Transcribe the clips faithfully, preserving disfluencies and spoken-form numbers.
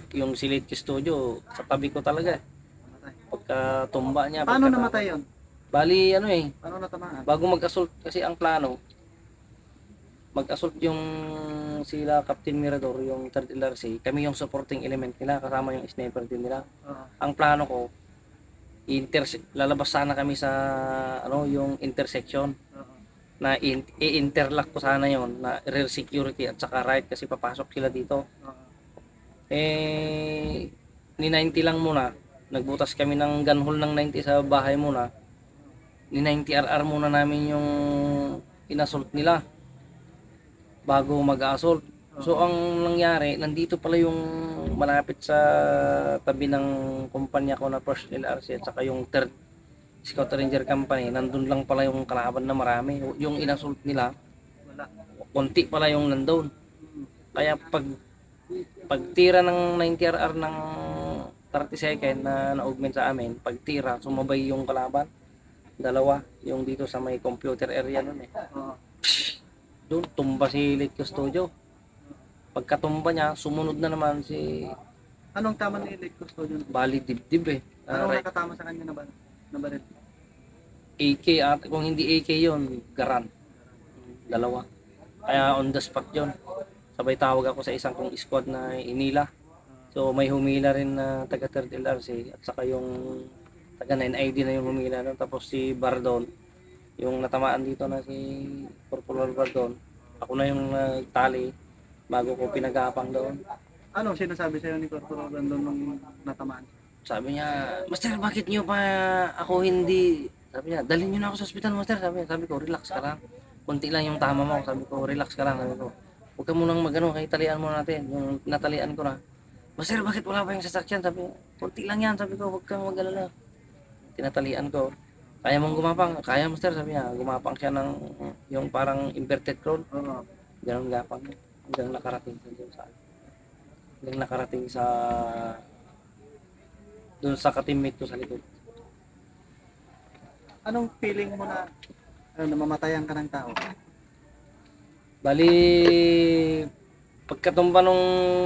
yung si Light Studio, sa tabi ko talaga. Namatay. Pagka tumba niya, Paano pagka namatay yun? bali ano eh, Paano natamaan? bago mag-assault kasi ang plano, mag-assault yung sila Captain Mirador, yung third L R C, kami yung supporting element nila, kasama yung sniper din nila. Oo. Ang plano ko, inter lalabas sana kami sa ano, yung intersection Oo. na in, i-interlock ko sana yon na rear security at saka right kasi papasok sila dito. Oo. Eh, ni ninety lang muna. Nagbutas kami ng gunhole ng ninety sa bahay muna. Ni ninety R R muna namin yung inassault nila bago mag-assault. So Oo. ang nangyari, nandito pala yung malapit sa tabi ng kumpanya ko na First L R C at saka yung third Scout Ranger Company. Nandun lang pala yung kalaban na marami. Yung inassault nila, Wala. konti pala yung nandun. Mm. Kaya pag pagtira ng ninety R R ng thirty second na na-augment sa amin, pagtira, sumabay yung kalaban. Dalawa, yung dito sa may computer area nun eh. Oo. Doon, tumba si Light Custodio. Pagkatumba niya, sumunod na naman si Anong tama ni Light Custodian? Bali Dibdib eh. Uh, Anong right. nakatama sa kanya na ba? Na baril? A K at kung hindi A K yon, garan. Dalawa. Kaya on the spot yon. Sabay tawag ako sa isang kong squad na inila. So may humila rin na taga third L R C at saka yung taga nine I D na yung humila no? Tapos si Bardon, yung natamaan dito na si Corporal Bardon, ako na yung nagtali bago ko pinagapang doon. Ano sinasabi sa'yo ni Corporal Brandon nung natamaan? Sabi niya, Master, bakit niyo pa ako hindi? Sabi niya, dalhin niyo na ako sa ospital, Master. Sabi niya, sabi ko, relax ka lang. Kunti lang yung tama mo. Sabi ko, relax ka lang. Sabi ko, huwag ka munang magano, kay talian mo natin. Yung natalian ko na. Master, bakit wala pa yung sasakyan? Sabi niya, kunti lang yan. Sabi ko, huwag kang mag-alala. Tinatalian ko. Kaya mong gumapang? Kaya, Master. Sabi niya, gumapang siya ng yung parang inverted crown. Oo. Ganun gapang. Hanggang nakarating sa hanggang nakarating sa doon sa ka-teammate ko sa likod. Anong feeling mo na ano, namamatayan ka ng tao? Bali, pagkatumba nung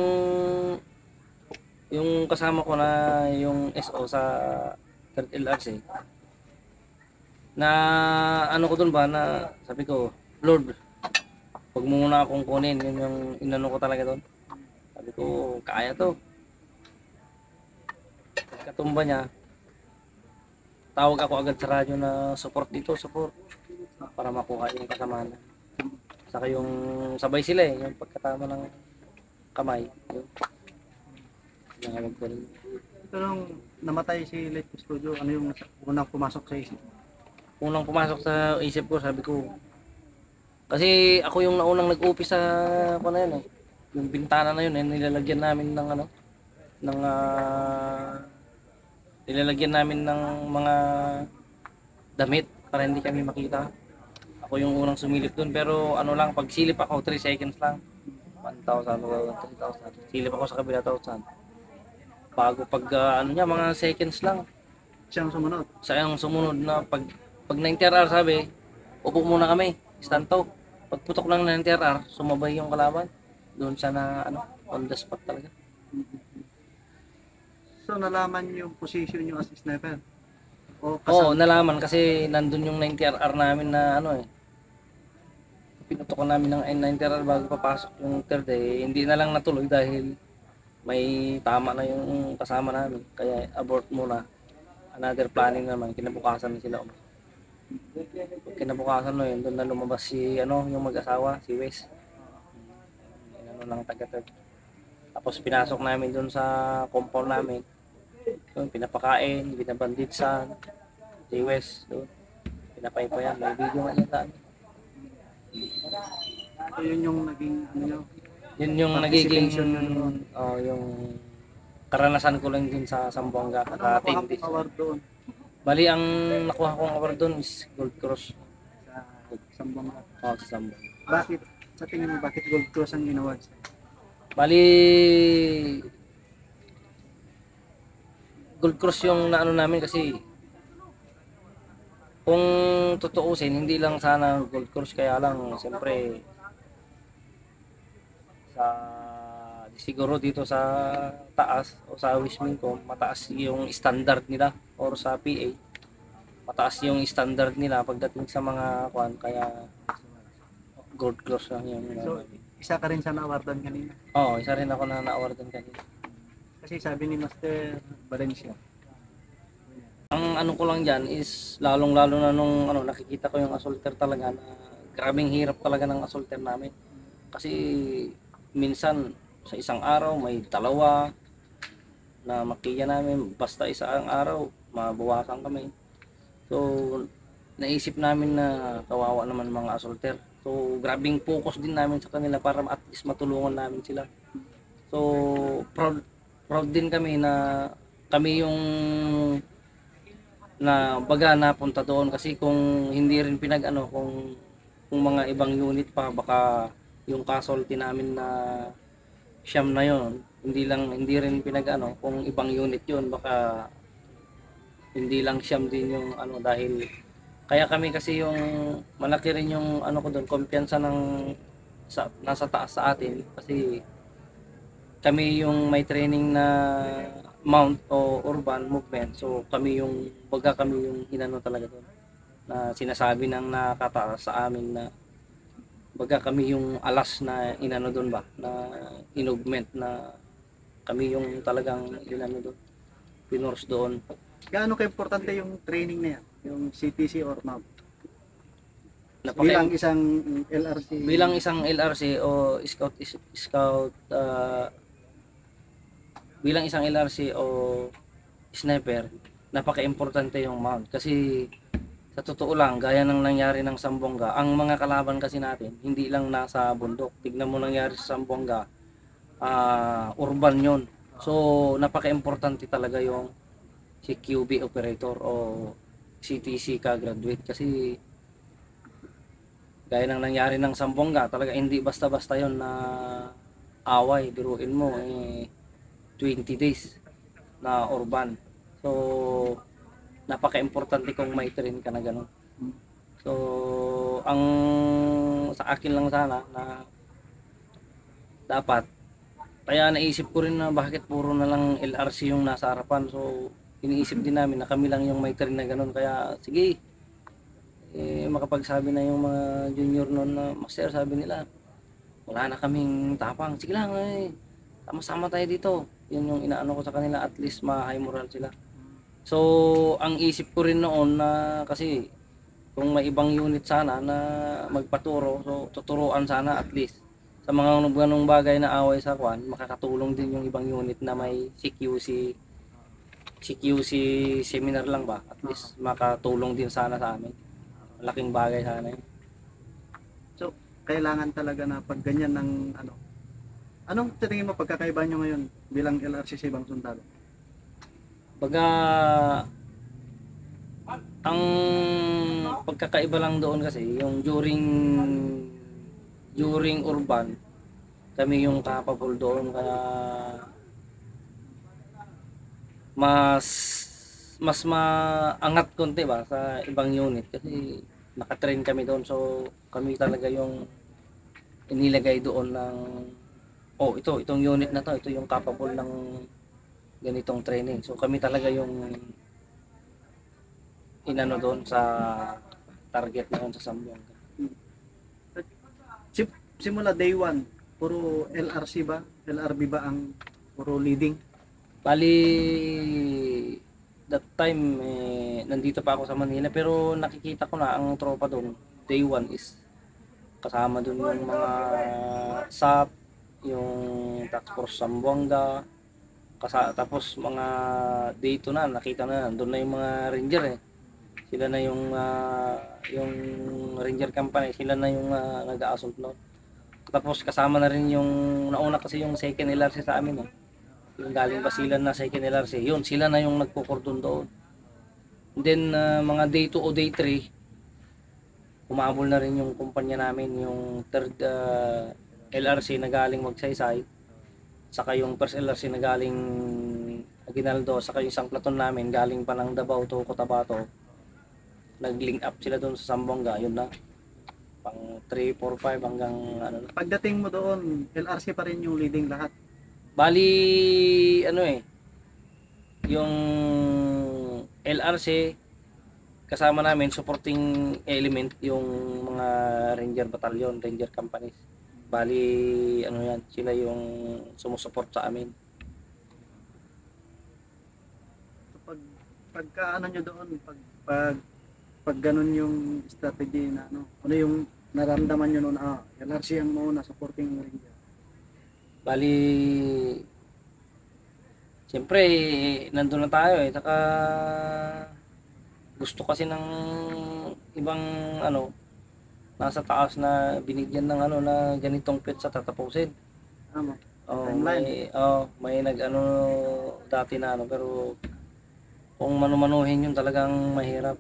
yung kasama ko na yung S O sa third L R C, na ano ko dun ba, na sabi ko, Lord, huwag mo muna akong kunin. Yun yung inano ko talaga dun. Sabi ko, kaya to. Pagkatumba niya, tawag ako agad sa radyo na support dito, support. Para makuha yung kasama na. Saka yung sabay sila eh, yung pagkatama ng kamay. Yun. Nangawag ko rin. Pero nung namatay si Light Custodio, ano yung unang pumasok sa isip? Unang pumasok sa isip ko, sabi ko, kasi ako yung naunang nag-upi sa ako na yun eh. Yung bintana na yun eh, nilalagyan namin ng ano, ng uh, nilalagyan namin ng mga damit para hindi kami makita. Ako yung unang sumilip dun, pero ano lang, pag silip ako, three seconds lang. one thousand, three thousand. Silip ako sa kabila, one thousand. Bago pag uh, ano niya, mga seconds lang. Siyang sumunod? Sa yung sumunod na pag pag ninety R R sabi, upo muna kami, stand to. Pagputok ng ninety R R, sumabay yung kalaban. Doon siya na ano, on the spot talaga. So nalaman yung position yung as sniper? O Oo, kasama? nalaman kasi nandun yung ninety R R namin na ano eh. Pinutok namin ng ninety R R bago papasok yung third eh. Hindi na lang natuloy dahil may tama na yung kasama namin. Kaya abort muna. Another planning naman, kinabukasan na sila. Kinabukasan no yun, doon na lumabas si ano, yung mag-asawa, si Wes. Ano lang taga-third. Tapos pinasok namin doon sa compound namin. Doon, pinapakain, binabanditsan, si Wes, doon. Pinapaypayan, may video nga niya saan. So yun yung naging ano nyo? Yun yung nagiging, Participation yun doon. oh, yung karanasan ko lang din sa Zamboanga. Anong Sa nakuha team mong award doon Bali, ang nakuha kong award doon is Gold Cross. sa Zamboanga? Oh, sa Zamboanga. Bakit? Sa tingin mo, bakit Gold Cross ang inaward sa'yo? Bali, Gold Cross yung naano namin kasi kung tutuusin, hindi lang sana Gold Cross, kaya lang siyempre sa siguro dito sa taas o sa wismin ko, mataas yung standard nila or sa P A. Mataas yung standard nila pagdating sa mga kwan, kaya gold class lang yung So, isa ka rin sa na-awardan kanina. Oo, oh, isa rin ako na na-awardan kanina. Kasi sabi ni Master Valencia. Ang ano ko lang diyan is lalong-lalo na nung ano nakikita ko yung assaulter talaga na grabing hirap talaga ng assaulter namin. Kasi minsan sa isang araw may dalawa na makiya namin, basta isang araw mabawasan kami. So naisip namin na kawawa naman mga assaulter. So grabing focus din namin sa kanila para at least matulungan namin sila. So proud proud din kami na kami yung na baga napunta doon, kasi kung hindi rin pinag-ano, kung kung mga ibang unit pa, baka yung casualty namin na siyam na yon, hindi lang hindi rin pinag-ano, kung ibang unit yun, baka hindi lang siyam din yung ano, dahil kaya kami kasi yung malaki rin yung ano ko doon, kumpiyansa ng sa, nasa taas sa atin, kasi kami yung may training na mount o urban movement. So kami yung baga kami yung inano talaga doon, na sinasabi ng nakataas sa amin na baga kami yung alas na inano doon ba, na inugment, na kami yung talagang inano doon, pinors doon. Gaano ka-importante yung training na yan? Yung C T C or mount? Napaka- Bilang isang L R C? bilang isang L R C o scout scout uh, bilang isang L R C o sniper, napaka-importante yung mount. Kasi sa totoo lang, gaya ng nangyari ng Zamboanga, ang mga kalaban kasi natin, hindi lang nasa bundok. Tignan mo nangyari sa Zamboanga, uh, urban yon. So, napaka-importante talaga yung C Q B operator o C T C ka graduate. Kasi gaya ng nangyari ng Zamboanga, talaga hindi basta-basta yon na away. Biruin mo, eh, twenty days na urban. So napaka-importante kung may train ka na gano'n. So ang sa akin lang sana na dapat, kaya naisip ko rin na bakit puro na lang L R C yung nasa harapan. So iniisip din namin na kami lang yung may train na gano'n. Kaya sige, eh, makapagsabi na yung mga junior noon na, Master, sabi nila wala na kaming tapang, sige lang, eh, sama-sama tayo dito. Yun yung inaano ko sa kanila, at least ma-high moral sila. So ang isip ko rin noon na, kasi kung may ibang unit sana na magpaturo, so tuturuan sana at least sa mga ganung bagay na away sa kwan, makakatulong din yung ibang unit na may C Q C C Q C seminar lang ba, at least makatulong din sana sa amin. Malaking bagay sana yun. So, kailangan talaga na pag ganyan ng ano, anong tingin mo pagkakaiba nyo ngayon bilang L R C sa ibang sundalo? Baga ang pagkakaiba lang doon kasi yung during during urban kami yung capable doon, kaya mas mas maangat konti ba sa ibang unit, kasi nakatrain kami doon. So kami talaga yung inilagay doon ng, oh, ito itong unit na to, ito yung capable ng ganitong training. So kami talaga yung inano doon sa target na yun sa Zamboanga. Sim- Simula day one, puro L R C ba? L R B ba ang puro leading? Bali that time, eh, nandito pa ako sa Manila, pero nakikita ko na ang tropa doon day one is kasama doon yung mga S A P, yung Task Force Zamboanga, kasa, tapos mga day two na nakita na doon na yung mga ranger, eh. Sila na yung uh, yung ranger company, sila na yung uh, nag-a-assault noon. Tapos kasama na rin yung nauna kasi yung second L R C sa amin, eh. Yung galing Basilan na second L R C, yun sila na yung nagpo-cordon doon. And then uh, mga day two o day three, umabol na rin yung kumpanya namin, yung third uh, L R C na galing Magsaysay, saka yung first L R C na galing Aguinaldo, saka yung isang platon namin galing pa ng Davao to Cotabato. Nag-link up sila doon sa Zamboanga, yun na. Pang three, four, five hanggang ano na. Pagdating mo doon, L R C pa rin yung leading lahat. Bali, ano eh, yung L R C, kasama namin, supporting element, yung mga Ranger Battalion, Ranger Companies. Bali, ano yan, sila yung sumusuport sa amin. So, pag pagka ano nyo doon, pag pag pag ganun yung strategy na ano, ano yung naramdaman nyo noon, ah, L R C ang muna supporting ranger. Bali, siyempre, nandun na tayo eh. Saka, gusto kasi ng ibang ano, nasa taas na binigyan ng ano na ganitong petsa tatapusin. Tama. Oh, Timeline. may oh, may nag-ano dati na ano, pero kung manumanuhin yun talagang mahirap.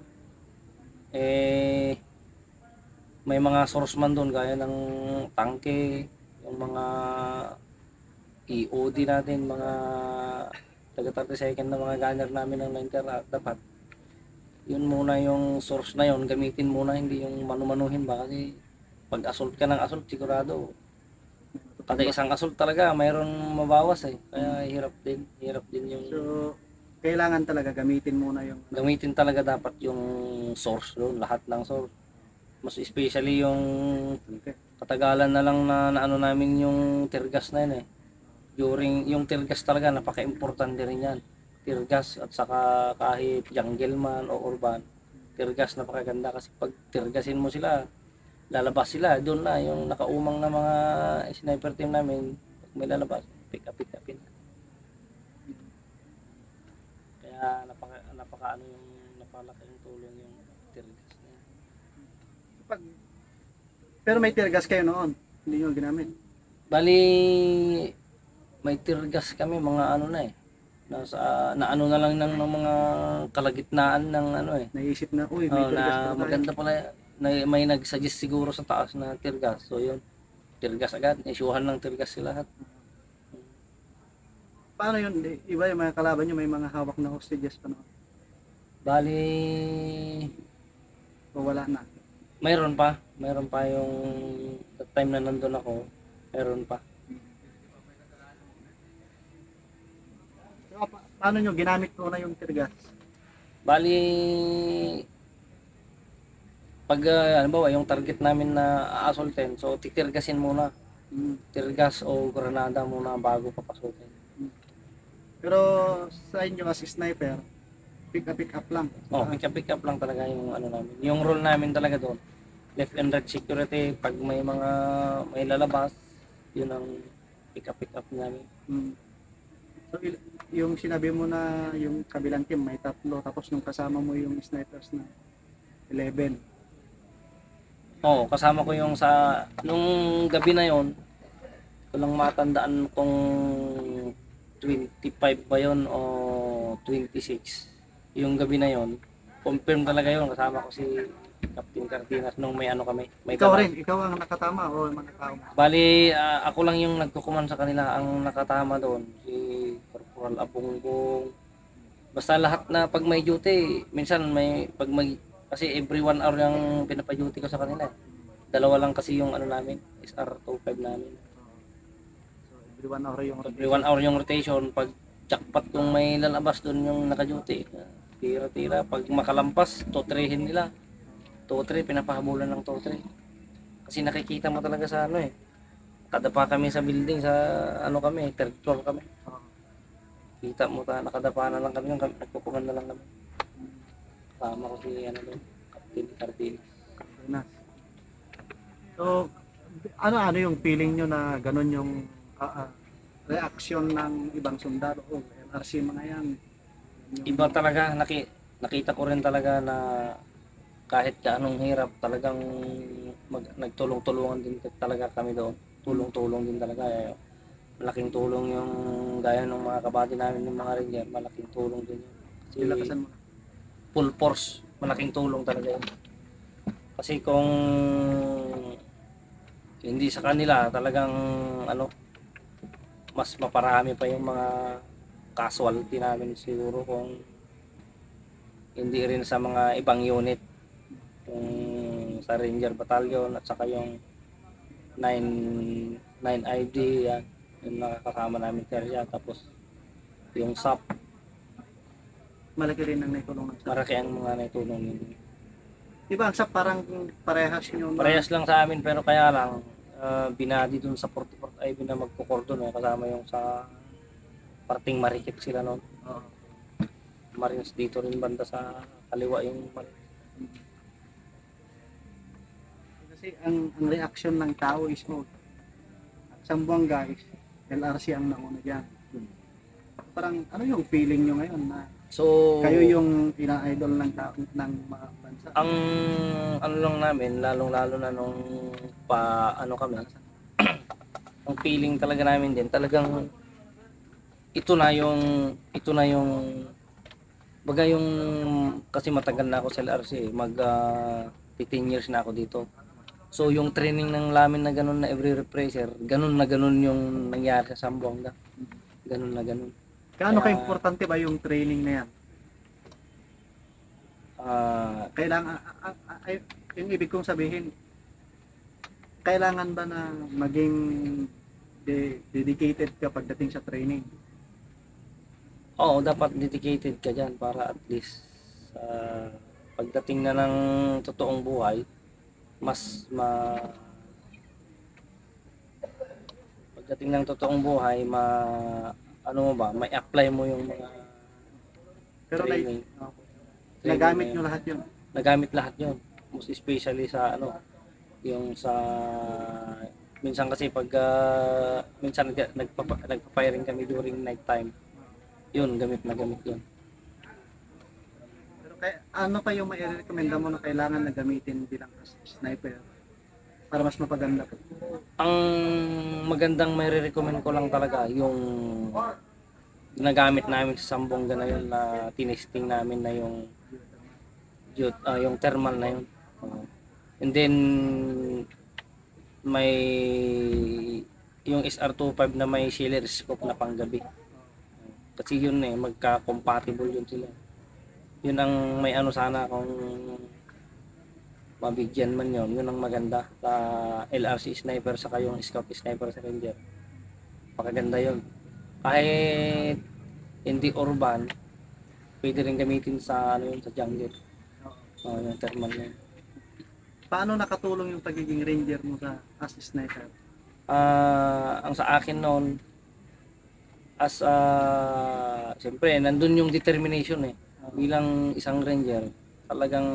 Eh may mga source man doon gaya ng tangke, yung mga E O D natin, mga taga thirty second na mga gunner namin ng nine karat, dapat yun muna yung source na yun, gamitin muna, hindi yung manumanuhin ba, kasi pag assault ka ng assault sigurado kada isang assault talaga mayroon mabawas eh, kaya hirap din hirap din yung So, kailangan talaga gamitin muna yung gamitin talaga dapat yung source doon, lahat ng source, mas especially yung okay. katagalan na lang na, na ano namin yung tear gas na yun eh, during yung tear gas talaga napaka-importante rin yan, tear gas, at saka kahit jungle man o urban, tear gas napakaganda kasi pag tear gasin mo sila, lalabas sila doon na yung nakaumang na mga sniper team namin, pag may lalabas pick up pick upin, kaya napaka napaka ano yung napalaki yung tulong yung tear gas na yan. Pag, pero may tear gas kayo noon, hindi nyo ginamit. Bali may tear gas kami mga ano na eh, nasa na ano na lang ng, ng mga kalagitnaan ng ano eh. Naisip na, uy, may Oh, tear gas na pala tayo. maganda pala, na, may nag-suggest siguro sa taas na tear gas. So yun, tear gas agad, isyuhan ng tear gas sila lahat. Paano yun? Iba yung mga kalaban nyo, may mga hawak na hostages pa noon. Bali, O wala na. mayroon pa, mayroon pa yung that time na nandun ako, mayroon pa. So, pa- paano nyo ginamit po na yung tear gas? Bali, pag uh, ano ba, yung target namin na aasultin, so titirgasin muna, Hmm. tear gas o granada muna bago papasukin. Pero sa inyo kasi sniper, pick up pick up lang. Oh, pick up pick up lang talaga yung ano namin. Yung role namin talaga doon, left and right security, pag may mga may lalabas, yun ang pick up pick up namin. Hmm. So il- yung sinabi mo na yung kabilang team may tatlo, tapos nung kasama mo yung snipers na eleven. Oo, kasama ko yung sa nung gabi na yon, ko lang matandaan kung twenty-five ba yon o twenty-six. Yung gabi na yon, confirm talaga yon, kasama ko si Captain Cardenas nung may ano kami, may Ikaw dala. rin, ikaw ang nakatama o mga tao? Bali, ah, ako lang yung nagkukuman sa kanila, ang nakatama doon, si Corporal Abungbong. Basta lahat na pag may duty, minsan may, pag may, kasi every one hour yung pinapa-duty ko sa kanila. Dalawa lang kasi yung ano namin, S R twenty-five namin. So every one hour yung Every one hour yung rotation, pag jackpot kung may lalabas doon yung naka-duty, tira-tira, pag makalampas, two-threehin nila. two-three, pinapahabulan ng two-three. Kasi nakikita mo talaga sa ano eh, nakadapa kami sa building, sa ano kami, third floor kami. Oo. Kita mo ta, nakadapa na lang kami, yung kami nagpupungan na lang kami. Tama ko si ano doon, Captain Cardenas. Cardenas. So ano ano yung feeling nyo na ganun yung ah, ah, reaction ng ibang sundalo o L R C mga yan? Yung- Iba talaga, naki, nakita ko rin talaga na kahit anong hirap, talagang mag, nagtulong-tulungan din talaga kami doon. Tulong-tulong din talaga. Eh, malaking tulong yung gaya ng mga kabady namin ng mga ranger, malaking tulong din yun. Kasi Nilakasan mo na. full force, malaking tulong talaga yun. Kasi kung hindi sa kanila, talagang ano, mas maparami pa yung mga casualty namin siguro kung hindi rin sa mga ibang unit, yung sa Ranger Battalion at saka yung nine I D yan. yung nakakasama namin karya. Tapos yung S A P, Malaki rin ang naitulong ng S A P. maraki ang mga naitulong yun. Diba ang S A P parang parehas nyo na? Parehas lang sa amin, pero kaya lang ah, binadi dun sa forty-fourth I B na magkukordon eh, kasama yung sa parting Marikit sila noon. Oo. Marines dito rin banda sa kaliwa yung Marines. Kasi ang, ang reaction ng tao is no. At Zamboanga is L R C ang nauna dyan. Parang ano yung feeling nyo ngayon na So kayo yung ina-idol ng tao ng mga bansa? ang ano lang namin, lalong-lalo na nung pa ano kami, ang feeling talaga namin din, talagang ito na yung ito na yung baga yung kasi matagal na ako sa L R C, mag uh, ten years na ako dito. So yung training ng lamin na ganun na every refresher, ganun na ganun yung nangyari sa Zamboanga. Ganun na ganun. Gaano Kaya- ka-importante ba yung training na yan? Ah, Kailangan, a- a- a- ay, yung ibig kong sabihin, kailangan ba na maging de- dedicated ka pagdating sa training? oo, dapat dedicated ka dyan para at least ah, pagdating na ng totoong buhay, mas ma pagdating ng totoong buhay, ma ano mo ba, may apply mo yung mga Pero like, training. oh, Training nagamit na nyo yun. lahat yun. Nagamit lahat yun, most especially sa ano, yung sa minsan kasi pag ah, minsan nag, nagpapa, nagpa-firing kami during night time, yun gamit na gamit yun. Pero kaya, ano pa yung mai-recommenda mo na kailangan na gamitin bilang sniper para mas mapaganda po? Ang magandang may recommend ko lang talaga yung ginagamit namin sa Zamboanga na yun, na tinesting namin na yung jut, ah, yung thermal na yun. Uh, and then may yung S R twenty-five na may shieler scope na panggabi. Kasi yun eh, magka-compatible yun sila. Yun ang may ano sana kung mabigyan man yun, yun ang maganda sa L R C sniper saka yung scout sniper sa ranger. Pakaganda yun. Kahit hindi urban, pwede rin gamitin sa ano yun, sa jungle. Oh, yung thermal na yun. Paano nakatulong yung pagiging ranger mo sa as sniper? Ah, ang sa akin noon, as uh, siyempre nandun yung determination eh, bilang isang ranger, talagang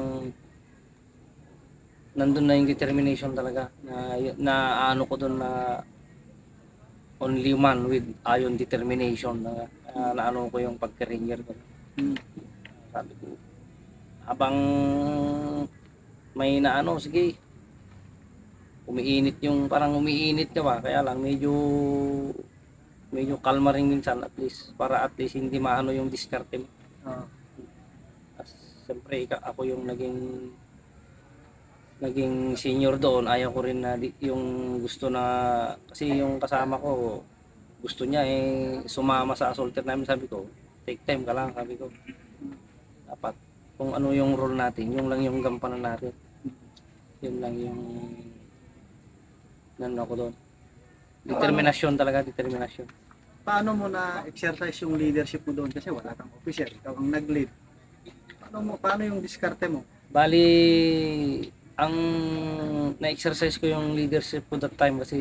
nandun na yung determination talaga na, na ano ko doon na only man with iron determination na, uh, na ano ko yung pagka-ranger ko. Hmm. Sabi ko, habang may na ano, sige, umiinit yung, parang umiinit ka ba, kaya lang medyo medyo kalma rin minsan, at least para at least hindi maano yung diskarte mo. Oh. As, siyempre ika- ako yung naging naging senior doon, ayaw ko rin na di, yung gusto na, kasi yung kasama ko gusto niya eh sumama sa assaulter namin, sabi ko take time ka lang, sabi ko dapat kung ano yung role natin, yung lang yung gampanan natin, yun lang yung nano ko doon. Determinasyon talaga, determinasyon. Paano mo na exercise yung leadership mo doon kasi wala kang officer, ikaw ang nag-lead. Paano mo paano yung diskarte mo? Bali, ang na-exercise ko yung leadership ko that time kasi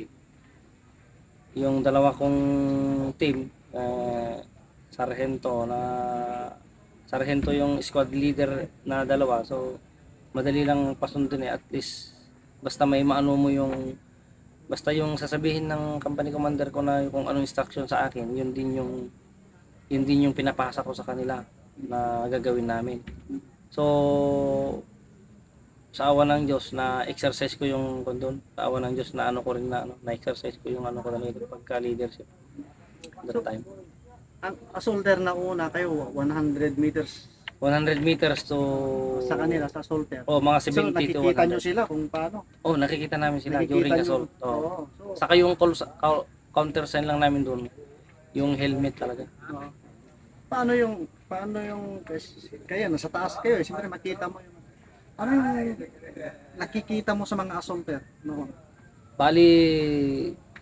yung dalawa kong team, uh, sargento na sargento yung squad leader na dalawa, so madali lang pasundin eh, at least basta may maano mo yung basta yung sasabihin ng company commander ko na kung anong instruction sa akin, yun din yung yun din yung pinapasa ko sa kanila na gagawin namin. So sa awa ng Diyos na exercise ko yung kondon, sa awa ng Diyos na ano ko rin na ano, na exercise ko yung ano ko na pagka leadership that So, time. Ang assaulter na una kayo one hundred meters one hundred meters to sa kanila sa assaulter. oh, mga So seventy to nakikita one nyo hundred. sila kung paano. Oh, nakikita namin sila Nakikita during nyo- assault. Oh. Oo. So, Saka yung call, call, counter sign lang namin doon, yung helmet talaga. oo. Paano yung paano yung kaya nasa taas kayo, eh, siyempre makita mo yung ano yung nakikita mo sa mga assaulter noon. Bali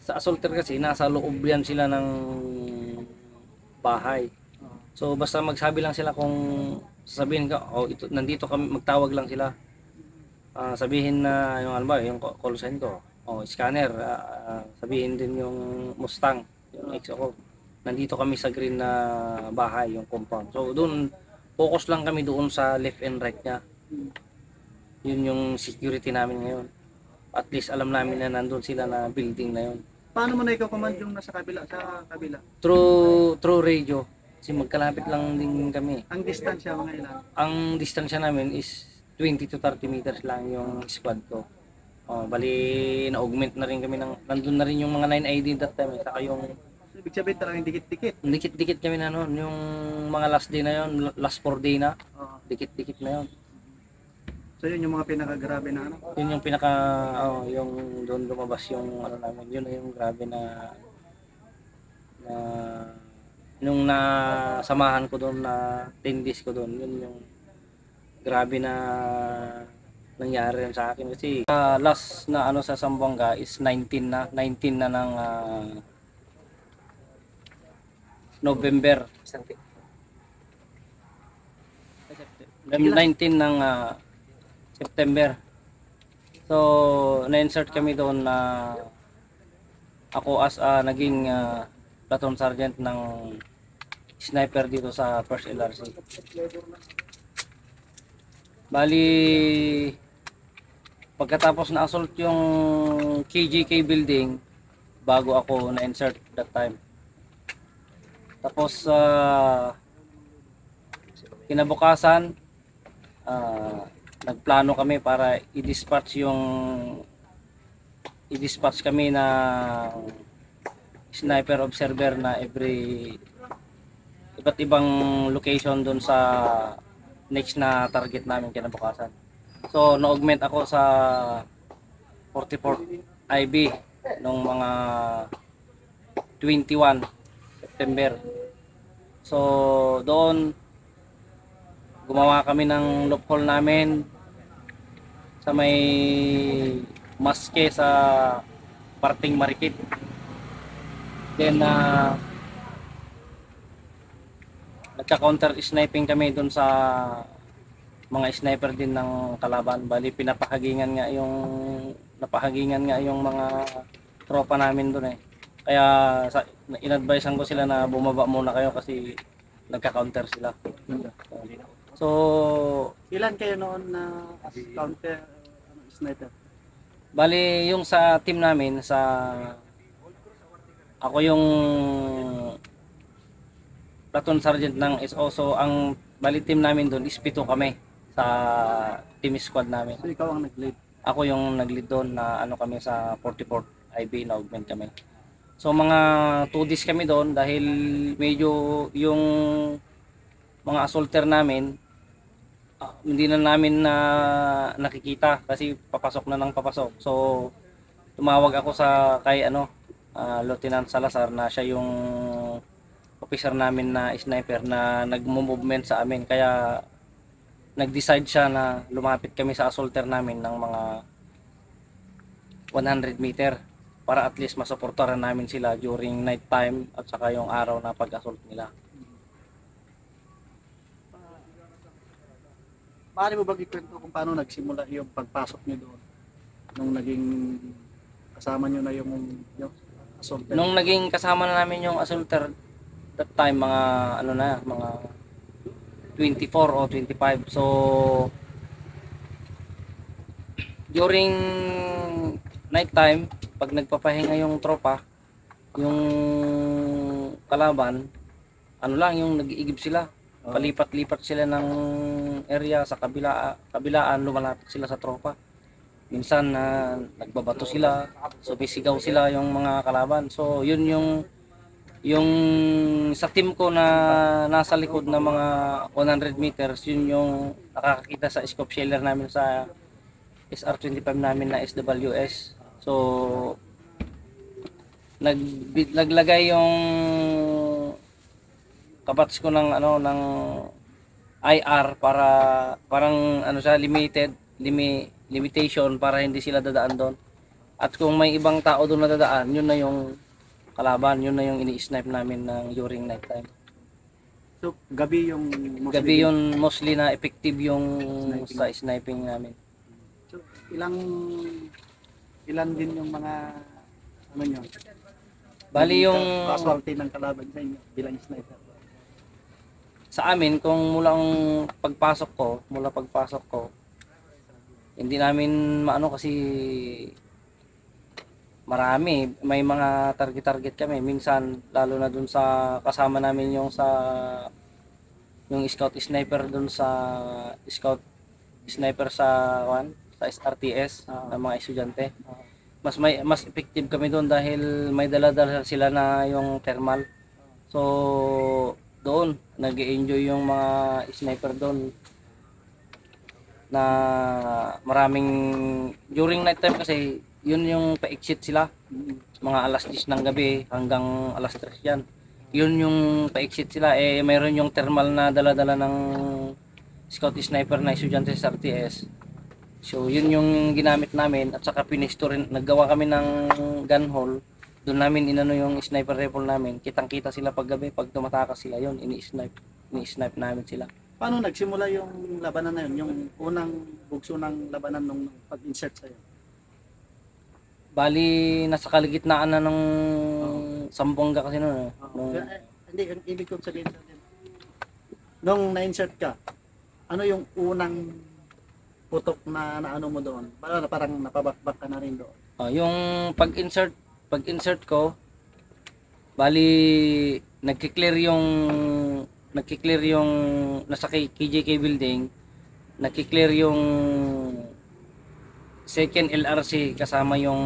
Sa assaulter kasi nasa loob yan sila ng bahay. Oo. So basta magsabi lang sila kung sasabihin ka, oh ito nandito kami, magtawag lang sila. Ah, sabihin na yung ano ba, yung call sign ko, oh scanner, ah, ah, sabihin din yung Mustang, yung ex ko. Nandito kami sa green na bahay, yung compound. So doon focus lang kami doon sa left and right niya. Mm. Yun yung security namin ngayon. At least alam namin na nandun sila na building na yun. Paano mo na ikaw-command yung nasa kabila, sa kabila? Through, through radio. Kasi magkalapit lang din kami. Ang distansya mga ilan? Ang distansya namin is twenty to thirty meters lang yung squad ko. Oh, bali na-augment na rin kami ng nandun na rin yung mga nine I D that time, saka yung Ibig sabihin talagang dikit-dikit. dikit-dikit kami na noon, yung mga last day na yun, last four day na, Oo. dikit-dikit na yun. So yun yung mga pinakagrabe na ano. Yun yung pinaka oh, yung doon lumabas yung ano namin, yun na yung grabe na na nung nasamahan ko doon na ten days ko doon, yun yung grabe na nangyari rin sa akin kasi uh, last na ano sa Zamboanga is nineteen na nineteen na ng uh, November nineteen ng uh, September. So na-insert kami doon na ako as uh, naging uh, platoon sergeant ng sniper dito sa first L R C. Bali pagkatapos na assault yung K G K building, bago ako na-insert that time. Tapos uh, kinabukasan uh, nagplano kami para i-dispatch yung i-dispatch kami na sniper observer na every iba't ibang location doon sa next na target namin kinabukasan. So na-augment ako sa forty-fourth I B nung mga twenty-one September. So doon gumawa kami ng loophole namin sa may maske sa parting Marikit. Then uh, nagka-counter sniping kami doon sa mga sniper din ng kalaban. Bali pinapahagingan nga yung napahagingan nga yung mga tropa namin doon eh. Kaya sa, in-advisean ko sila na bumaba muna kayo kasi nagka-counter sila. So, Ilan kayo noon na as counter ano, sniper? bali yung sa team namin sa ako yung platoon sergeant ng S O, so ang bali team namin doon is pito kami sa team squad namin. So ikaw ang nag-lead. Ako yung nag-lead doon na ano kami sa forty-fourth I B na augment kami. So mga two days kami doon dahil medyo yung mga assaulter namin uh, hindi na namin na nakikita kasi papasok na ng papasok. So tumawag ako sa kay ano uh, Lieutenant Salazar na siya yung officer namin na sniper na nagmo-movement sa amin, kaya nag-decide siya na lumapit kami sa assaulter namin ng mga one hundred meter para at least masuportahan namin sila during night time at saka yung araw na pag-assault nila. Maaari mo ba ikwento kung paano nagsimula yung pagpasok niyo doon nung naging kasama niyo na yung, yung assaulter? Nung naging kasama na namin yung assaulter that time, mga ano na, mga twenty-four o twenty-five. So during night time, pag nagpapahinga yung tropa, yung kalaban, ano lang, yung nag-iigib sila. Palipat-lipat sila ng area sa kabila, kabilaan, lumalapit sila sa tropa. Minsan na uh, nagbabato sila, sumisigaw sila yung mga kalaban. So yun yung yung sa team ko na nasa likod ng mga one hundred meters, yun yung nakakakita sa scope sheller namin sa S R twenty-five namin na S W S. So nag naglagay yung kabats ko ng ano ng I R para parang ano siya limited limi, limitation para hindi sila dadaan doon. At kung may ibang tao doon nadadaan, yun na yung kalaban, yun na yung ini-snipe namin ng during night time. So, gabi yung mostly Gabi din- yun mostly na effective yung Sniping. sa sniping namin. So, ilang ilan din yung mga ano nyo? Bali yung casualty ng kalaban sa inyo bilang sniper. sa amin, kung mula ang pagpasok ko, mula pagpasok ko, hindi namin maano kasi marami, may mga target-target kami. Minsan, lalo na dun sa kasama namin yung sa yung scout sniper dun sa scout sniper sa one, sa S R T S Ah. ng mga estudyante. Mas may mas effective kami doon dahil may dala-dala sila na yung thermal. So, doon nag-enjoy yung mga sniper doon na maraming during night time kasi yun yung pa-exit sila mga alas diyes ng gabi hanggang alas tres yan. Yun yung pa-exit sila eh mayroon yung thermal na dala-dala ng scout sniper na estudyante sa R T S. So yun yung ginamit namin at saka pinisto rin, naggawa kami ng gun hole. Doon namin inano yung sniper rifle namin. Kitang-kita sila pag gabi, pag tumatakas sila yun, ini-snipe, ini-snipe namin sila. Paano nagsimula yung labanan na yun? Yung unang bugso ng labanan nung pag-insert sa'yo? Bali nasa kaligitnaan na ng Zamboanga kasi noon. Eh. Nung, Eh, hindi, ang ibig kong sabihin sa atin. Nung na-insert ka, ano yung unang putok na naano mo doon? Parang, parang napabakbak ka na rin doon. ah, yung pag-insert, pag-insert ko, bali nagki-clear yung nagki-clear yung nasa K J K building, nagki-clear yung second L R C kasama yung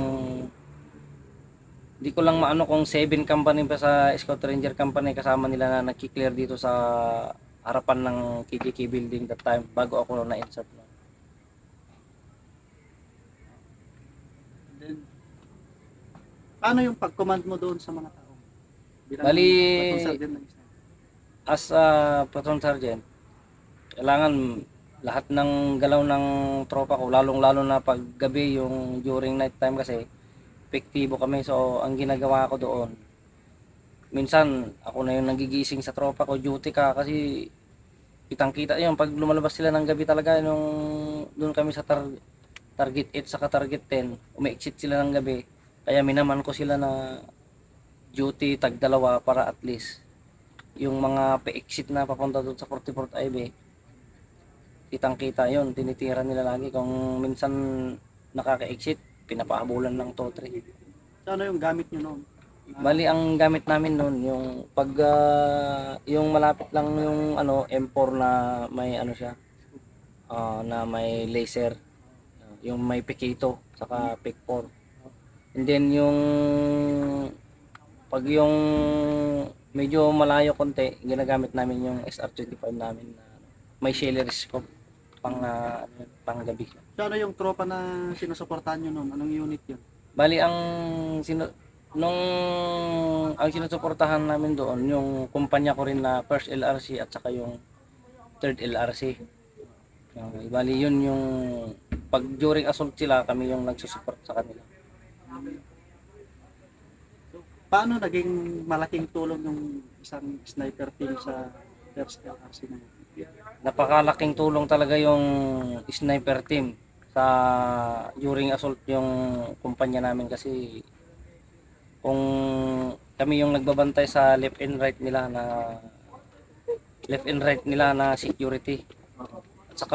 di ko lang maano kung seven company pa sa Scout Ranger company kasama nila na nagki-clear dito sa harapan ng K J K building that time bago ako na-insert. Then, paano yung pag-command mo doon sa mga tao? Bilang Bali- platoon sergeant ng sniper. As a platoon sergeant, kailangan lahat ng galaw ng tropa ko, lalong-lalo na pag gabi yung during night time kasi epektibo kami. So, ang ginagawa ko doon, minsan ako na yung nagigising sa tropa ko, duty ka kasi kitang-kita yun. Pag lumalabas sila ng gabi talaga, nung doon kami sa tar target eight saka target ten, umi-exit sila ng gabi. Kaya minaman ko sila na duty tag dalawa para at least yung mga pa-exit na papunta doon sa forty-fourth I B, kitang-kita yun, tinitira nila lagi. Kung minsan nakaka-exit, pinapahabulan ng two three. So, ano yung gamit nyo noon? Bali ang gamit namin noon yung pag ah, yung malapit lang yung ano M four na may ano siya ah, na may laser, yung may Pikito saka Pic four. And then yung pag yung medyo malayo konti, ginagamit namin yung S R twenty-five namin na may shell scope pang uh, pang gabi. So, ano yung tropa na sinusuportahan nyo noon? Anong unit yun? Bali ang sino nung ang sinusuportahan namin doon yung kumpanya ko rin na first L R C at saka yung third L R C. Uh, bali yun yung pag during assault sila kami yung nagsusupport sa kanila. So, paano naging malaking tulong yung isang sniper team sa first L R C na yun? Napakalaking tulong talaga yung sniper team sa during assault yung kumpanya namin kasi kung kami yung nagbabantay sa left and right nila na left and right nila na security. At saka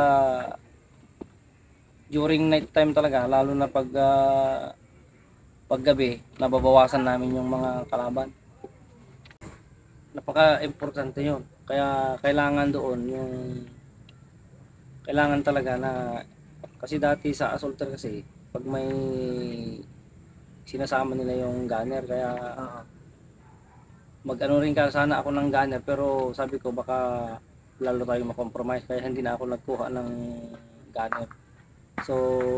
during night time talaga lalo na pag uh, paggabi nababawasan namin yung mga kalaban. Napaka-importante yun. Kaya kailangan doon yung kailangan talaga na kasi dati sa assaulter kasi pag may sinasama nila yung gunner kaya mag-ano rin ka sana ako ng gunner pero sabi ko baka lalo tayo makompromise kaya hindi na ako nagkuha ng gunner. So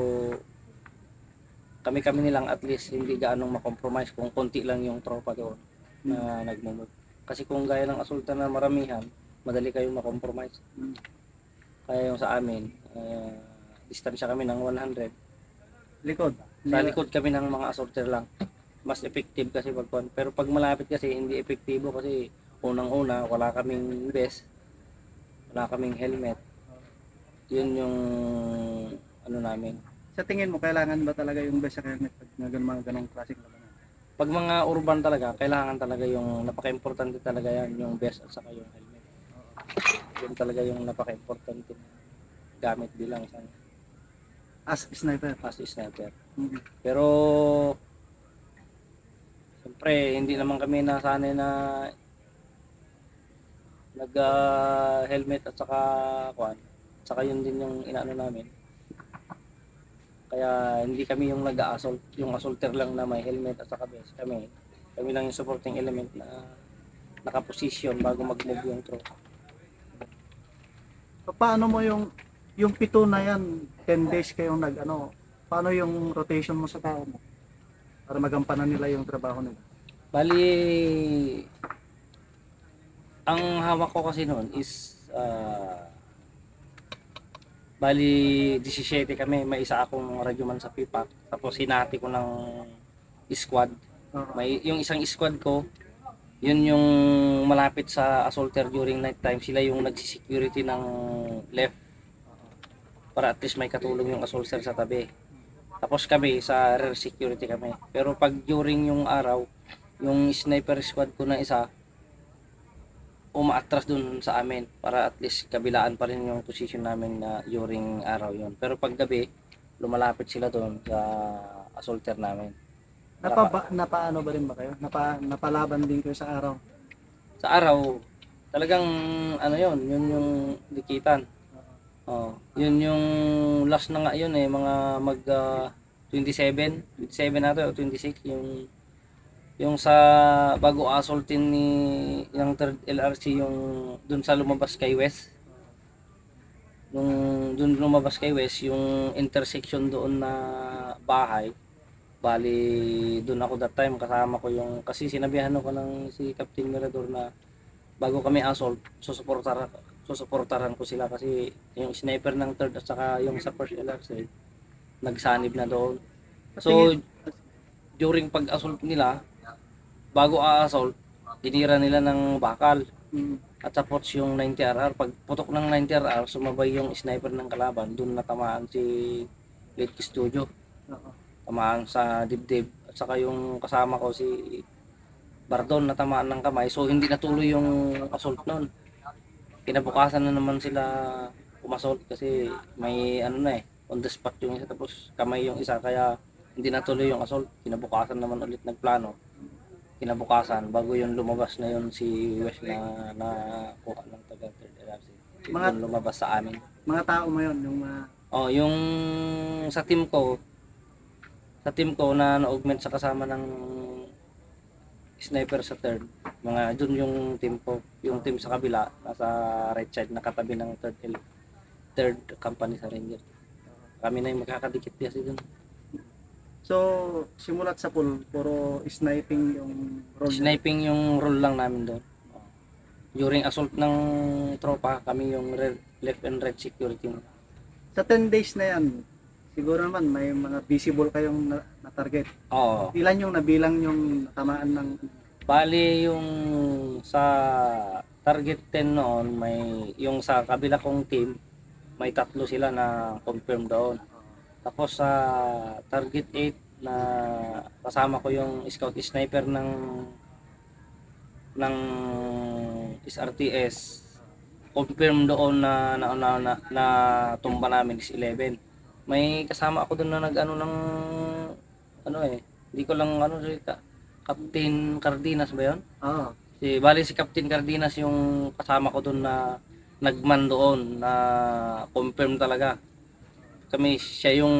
kami-kami nilang at least hindi gaanong makompromise kung konti lang yung tropa doon na nagmumove. Kasi kung gaya ng assaulter na maramihan, madali kayong makompromise. Kaya yung sa amin, uh, distansya kami ng one hundred. Likod. Sa likod kami ng mga assaulter lang. Mas effective kasi pag pero pag malapit kasi hindi epektibo kasi unang-una wala kaming vest, wala kaming helmet. Yun yung ano namin. Sa tingin mo, kailangan ba talaga yung vest at helmet pag mga ganung mga ganong klaseng labanan? Pag mga urban talaga, kailangan talaga yung napaka-importante talaga yan, yung vest at saka yung helmet. Yun talaga yung napaka-importante gamit bilang isang As sniper. as sniper. Mm-hmm. Pero siyempre, hindi naman kami nasanay na nag uh, helmet at saka kuan. Saka yun din yung inaano namin. Kaya hindi kami yung nag-assault, yung assaulter lang na may helmet at saka vest. Kami, kami lang yung supporting element na nakaposisyon bago mag-move yung tropa. Paano mo yung yung pito na yan, ten days kayong nag ano, paano yung rotation mo sa tao mo? Para magampanan nila yung trabaho nila. Bali, ang hawak ko kasi noon is uh, bali seventeen kami, may isa akong radyoman sa P I P A C, tapos hinati ko ng squad. May yung isang squad ko, yun yung malapit sa assaulter during night time, sila yung nagsisecurity ng left para at least may katulong yung assaulter sa tabi. Tapos kami sa rear security kami. Pero pag during yung araw, yung sniper squad ko na isa umaatras dun sa amin para at least kabilaan pa rin yung position namin na during araw yon. Pero pag gabi, lumalapit sila doon sa assaulter namin. Napa, ba, napaano ba rin ba kayo? Napa, napalaban din kayo sa araw? Sa araw, talagang ano yon, yun yung dikitan. Oh, yun yung last na nga yun eh, mga mag uh, twenty-seven, twenty-seven nato o twenty-six yung yung sa bago assaultin ni yung third L R C yung dun sa lumabas kay West. Yung dun lumabas kay West, yung intersection doon na bahay. Bali doon ako that time kasama ko yung kasi sinabihan ko ng si Captain Mirador na bago kami assault, susuportar susuportaran ko sila kasi yung sniper ng third at saka yung sa first L R C nagsanib na doon. So during pag-assault nila, bago a-assault, tinira nila ng bakal. At tapos yung ninety R R, pag putok ng ninety R R, sumabay yung sniper ng kalaban, doon natamaan si Light Studio. Tamaan sa dibdib at saka yung kasama ko si Bardon natamaan ng kamay, so hindi natuloy yung assault noon. Kinabukasan na naman sila umassault kasi may ano na eh, on the spot yung isa tapos kamay yung isa kaya hindi natuloy yung assault. Kinabukasan naman ulit nagplano. Kinabukasan bago yung lumabas na yun si West na nakuha ng taga third L R C. Mga yung lumabas sa amin. Mga tao mo yun, yung mga oh, yung sa team ko sa team ko na na-augment sa kasama ng sniper sa third, mga dun yung team ko, yung team sa kabila nasa right side nakatabi ng third third company sa Ranger. Kami na yung magkakadikit kasi dun. So simulat sa pool, puro sniping yung role. Sniping yung role lang namin doon. During assault ng tropa, kami yung left and right security. Sa ten days na yan, siguro naman may mga visible kayong na, na target. Oo. Ilan yung nabilang yung natamaan ng bali yung sa target ten noon, may yung sa kabila kong team, may tatlo sila na confirm doon. Tapos sa target eight na kasama ko yung scout sniper ng ng S R T S, confirm doon na na, na, na, na tumba namin is eleven. May kasama ako doon na nag-ano ng ano eh, hindi ko lang ano salita. Captain Cardenas ba 'yon? Oo. Si bali si Captain Cardenas yung kasama ko doon na nagman doon na confirm talaga. Kami siya yung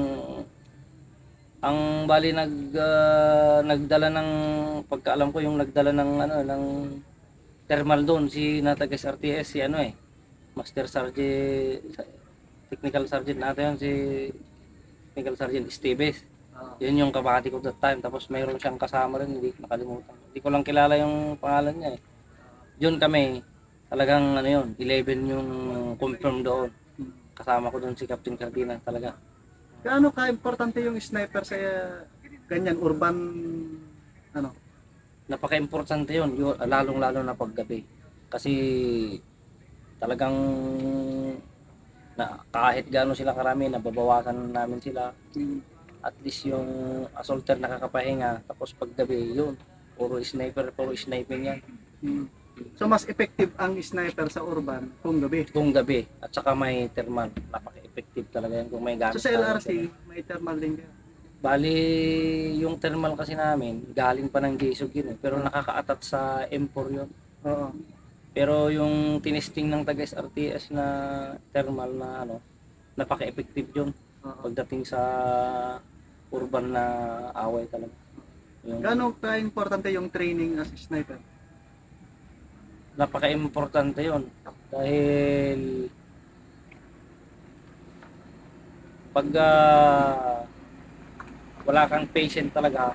ang bali nag uh, nagdala ng pagkaalam ko yung nagdala ng ano ng thermal doon si nataga S R T S si ano eh Master Sergeant Technical Sergeant natin yun, si Technical Sergeant Esteban. Oh. Yun yung kabati ko that time. Tapos mayroon siyang kasama rin, hindi nakalimutan. Hindi ko lang kilala yung pangalan niya eh. Yun kami, talagang ano yun, eleven yung confirm doon. Kasama ko doon si Captain Cardina talaga. Gaano ka-importante yung sniper sa uh, ganyan urban ano? Napaka-importante yun, yun lalong-lalo na paggabi. Kasi talagang na kahit gaano sila karami, nababawasan namin sila. Hmm. At least yung assaulter nakakapahinga, tapos paggabi yun, puro sniper, puro sniping yan. Hmm. So mas effective ang sniper sa urban kung gabi. Kung gabi, at saka may thermal, napaka-effective talaga yan kung may gamit. So sa tayo. L R C, may thermal din kayo. Bali, yung thermal kasi namin, galing pa ng J S O G yun eh, pero nakaka-atat sa M four yun. Oo. Pero yung tinesting ng taga-S R T S na thermal na ano, napaka-effective yun Oo. pagdating sa urban na away talaga. Yung Gaano ka-importante yung training as sniper? napaka-importante yun dahil pag ah, wala kang patient talaga,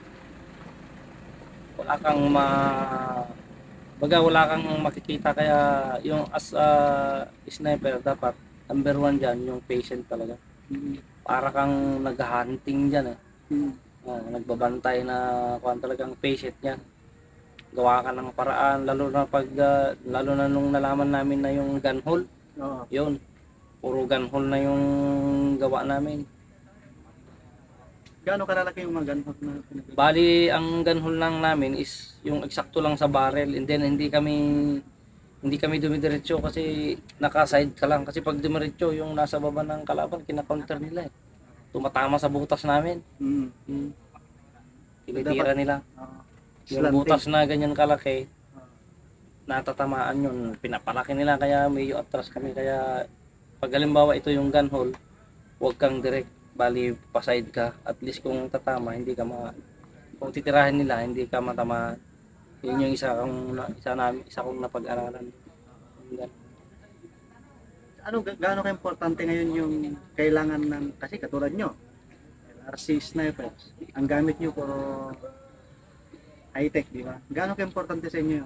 wala kang ma baga wala kang makikita, kaya yung as a sniper dapat number one dyan yung patient talaga. Hmm. Para kang nag-hunting dyan eh. Hmm. Oh, nagbabantay na kung talagang patient yan. Gawa ka ng paraan, lalo na pag ah, lalo na nung nalaman namin na yung gun hole, Oo. yun, puro gun hole na yung gawa namin. Gaano kalalaki yung mga gunhawk na pinag- Bali, ang gun hole lang namin is yung eksakto lang sa barrel, and then hindi kami hindi kami dumidiretso kasi naka-side ka lang. Kasi pag dumiretso, yung nasa baba ng kalaban, kina-counter nila eh. Tumatama sa butas namin. Hmm. Hmm. Tinitira nila. Oo. Yung Slanting. butas na ganyan kalaki, Oo. natatamaan yun. Pinapalaki nila, kaya medyo atras kami. Kaya pag halimbawa ito yung gun hole, huwag kang direct. Bali, paside ka. At least kung tatama, hindi ka ma... Kung titirahin nila, hindi ka matama. Yun yung isa kong, isa namin, isa kong napag-aralan. Yung Ano ga- gaano ka-importante ngayon yung kailangan ng kasi katulad nyo L R C snipers. Ang gamit nyo puro high-tech, di ba? Gaano ka-importante sa inyo yun?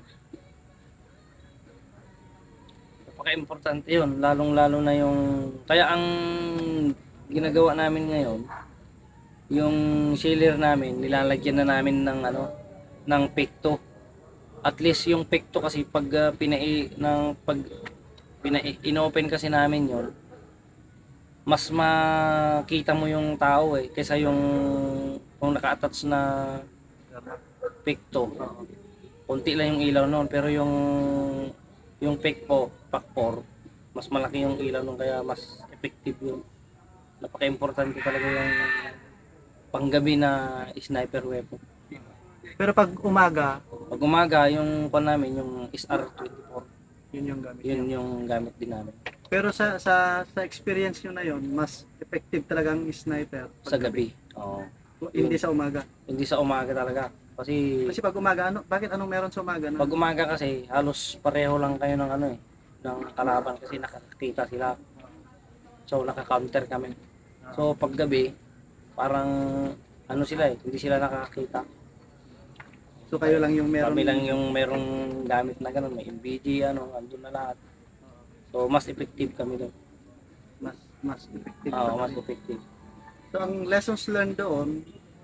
napaka-importante yun, lalong-lalo na yung... Kaya ang ginagawa namin ngayon, yung sealer namin, nilalagyan na namin ng ano, ng pekto. At least yung pekto kasi pag uh, pinai ng pag pinai inopen kasi namin yon, mas makita mo yung tao eh kaysa yung kung naka-attach na pekto. Konti lang yung ilaw noon, pero yung yung pekpo, pakpor, mas malaki yung ilaw noon, kaya mas effective yun. Napaka-importante talaga yung panggabi na sniper weapon. Pero pag umaga, Pag umaga, yung pan namin, yung S R twenty-four, yun yung gamit yun nyo. yung gamit din namin. Pero sa sa sa experience nyo na yun, mas effective talagang sniper pag Sa gabi. Oo. hindi sa umaga. Hindi sa umaga talaga. Kasi Kasi pag umaga, ano, bakit anong meron sa umaga na? pag umaga kasi, halos pareho lang kayo ng ano eh, ng kalaban kasi nakakita sila. So, naka-counter kami. So, pag gabi, parang ano sila eh, hindi sila nakakita. So kayo lang yung meron. Kami lang yung merong gamit na ganun, may M B G, ano, andun na lahat. So, mas effective kami doon. mas mas effective. Oo, pa mas kami. effective. So ang lessons learned doon,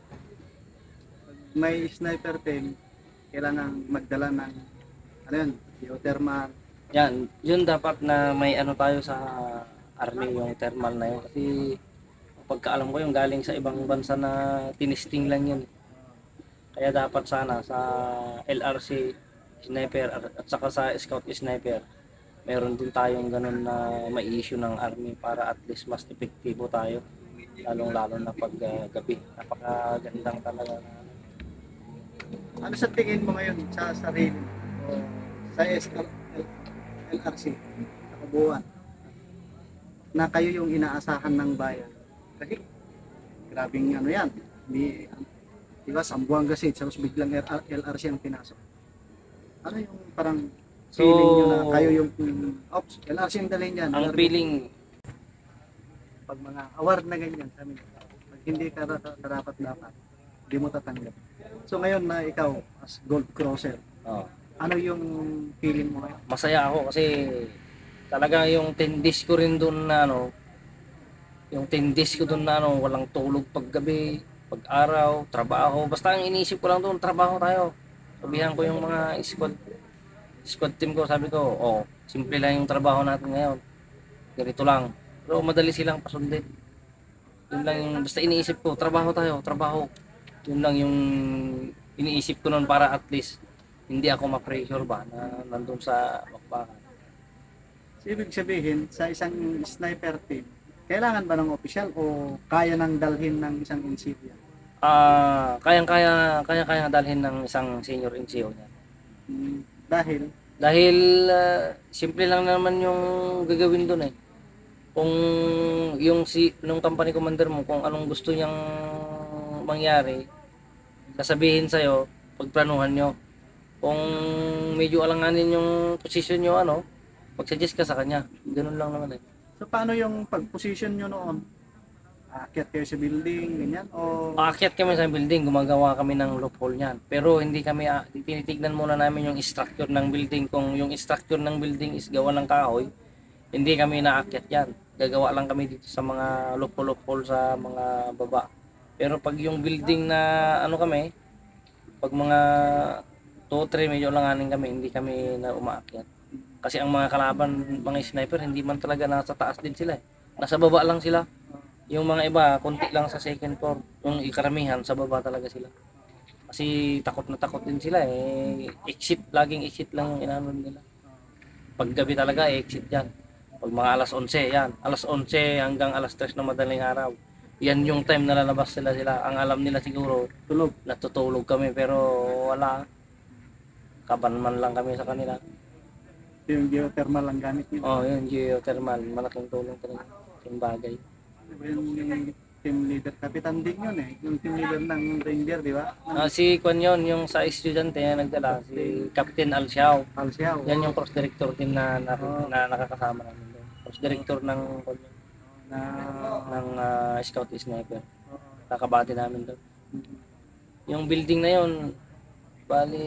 pag may sniper team, kailangan magdala ng ano yun, geothermal. Yan, yun dapat na may ano tayo sa army, yung thermal na yun. Kasi pagkaalam ko yung galing sa ibang bansa na tinisting lang yun. Kaya dapat sana sa L R C sniper at, at saka sa scout sniper, meron din tayong ganun na may issue ng army para at least mas epektibo tayo. Lalong-lalo na pag uh, gabi. Napakagandang talaga. Ano sa tingin mo ngayon sa sarili o sa S R L R C sa kabuuan na kayo yung inaasahan ng bayan? Kasi grabing ano yan, di, di ba, Zamboanga Siege, tapos biglang L R C ang pinasok. Ano yung parang So, feeling nyo na kayo yung ops, L R C ang dalhin yan? ang L R C. feeling, Pag mga award na ganyan, sabi nila, pag hindi ka dapat dapat, hindi mo tatanggap. So ngayon na ikaw as gold crosser, oh, ano yung feeling mo ngayon? masaya ako kasi talaga yung ten days ko rin doon na ano, Yung ten days ko doon na ano, walang tulog paggabi, pag-araw, trabaho. Basta ang iniisip ko lang doon, trabaho tayo. Sabihan ko yung mga squad, squad team ko, sabi ko, oh, simple lang yung trabaho natin ngayon. Ganito lang. Pero madali silang pasundin. Yun lang yung, basta iniisip ko, trabaho tayo, trabaho. Yun lang yung iniisip ko noon para at least hindi ako ma-pressure ba na nandun sa bakbakan. So, ibig sabihin, sa isang sniper team, kailangan ba ng opisyal o kaya nang dalhin ng isang insignia? Ah, kayang-kaya, kaya-kaya dalhin ng isang senior N C O niya. Hmm, dahil, Dahil ah, simple lang naman yung gagawin doon eh. Kung yung si nung company commander mo kung anong gusto niyang mangyari, sasabihin sa iyo, pagplanuhan nyo. Kung medyo alanganin yung position nyo ano, mag-suggest ka sa kanya. Ganun lang naman eh. so paano yung pag-position nyo noon? Aakyat kayo sa building, ganyan? O Aakyat kami sa building, gumagawa kami ng loophole niyan. Pero hindi kami, ah, tinitignan muna namin yung structure ng building. Kung yung structure ng building is gawa ng kahoy, hindi kami naakyat yan. Gagawa lang kami dito sa mga loophole-loophole sa mga baba. Pero pag yung building na ano kami, pag mga two three medyo langanin kami, hindi kami na umaakyat. Kasi ang mga kalaban, mga sniper, hindi man talaga nasa taas din sila eh. Nasa baba lang sila. Yung mga iba, konti lang sa second floor. Yung ikaramihan, sa baba talaga sila. Kasi takot na takot din sila eh. Exit, laging exit lang yung inanon nila. Pag gabi talaga, eh, exit yan. Pag mga alas onse, yan. Alas onse hanggang alas tres na madaling araw. Yan yung time na lalabas sila sila. Ang alam nila siguro, tulog? natutulog kami pero wala. Kaban man lang kami sa kanila. Yung geothermal ang gamit nyo? Oh, yun, geothermal. Malaking tulong talaga. Yung bagay. Yung, yung team leader, Kapitan Ding yun eh. Yung team leader ng Ranger, di ba? Ah, si Kwan yun, yung sa estudyante na nagdala, si Captain Alciao. Alsiaw. Yan yung cross director din na, na, Oh. na nakakasama namin doon. Cross director ng kwan yun, Na, ng ah, scout sniper. Kakabati namin doon. Yung building na yun, bali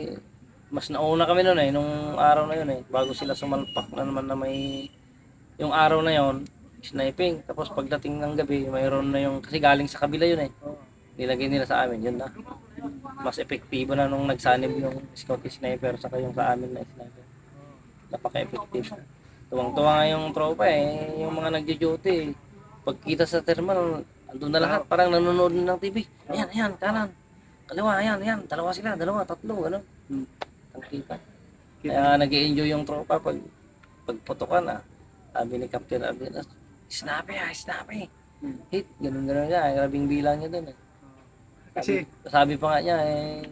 mas nauna kami noon eh, nung araw na yun eh, bago sila sumalpak na naman na may yung araw na yun, sniping. Tapos pagdating ng gabi, mayroon na yung, kasi galing sa kabila yun eh. Nilagay nila sa amin, yun na. Mas epektibo na nung nagsanib yung scout sniper saka yung sa amin na sniper. Napaka-effective. Tuwang-tuwa nga yung tropa eh, yung mga nagjo-duty. Pagkita sa thermal, andun na lahat, parang nanonood ng T V. Ayan, ayan, kanan. Kaliwa, ayan, ayan. Dalawa sila, dalawa, tatlo, ano. Hmm. Ang kita. Kaya nag-i-enjoy yung tropa pag pagputukan ah. Sabi ni Captain Ardinas, snappy ah, snappy. Hmm. Hit, ganun-ganun niya. Grabing bilang niya dun eh. Kasi, Sabi, sabi pa nga niya eh,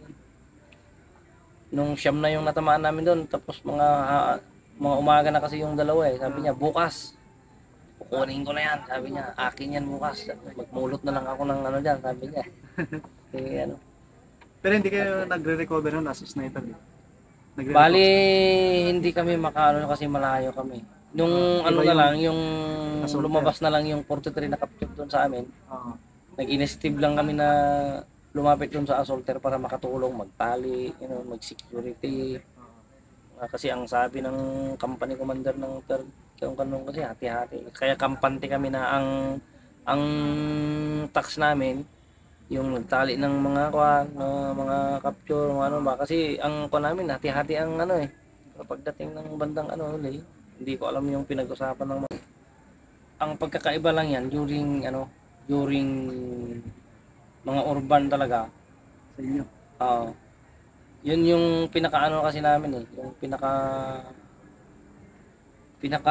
nung siyam na yung natamaan namin doon, tapos mga ah, mga umaga na kasi yung dalawa eh. Sabi niya, bukas, kukunin ko na yan. Sabi niya, akin yan bukas. Magmulot na lang ako ng ano dyan, sabi niya. Eh, ano. pero hindi kayo nagre-recover nun as sniper. Eh. Nagre- Bali, hindi kami makaano kasi malayo kami. Nung Ah, ano iba na yung lang, yung assault lumabas na lang yung forty-three na capture doon sa amin. Oo. Nag-initiative lang kami na lumapit doon sa assaulter para makatulong, magtali, you know, mag-security. Ah, kasi ang sabi ng company commander ng third yung kanong kasi hati-hati. Kaya kampante kami na ang ang tax namin yung nagtali ng mga kwan, ng mga capture, mga ano ba kasi ang kwan namin hati-hati ang ano eh. Pagdating ng bandang ano huli, hindi ko alam yung pinag-usapan ng mga. Ang pagkakaiba lang yan during ano, during mga urban talaga. Sa inyo. Oo. Yun yung pinaka-ano kasi namin eh, yung pinaka pinaka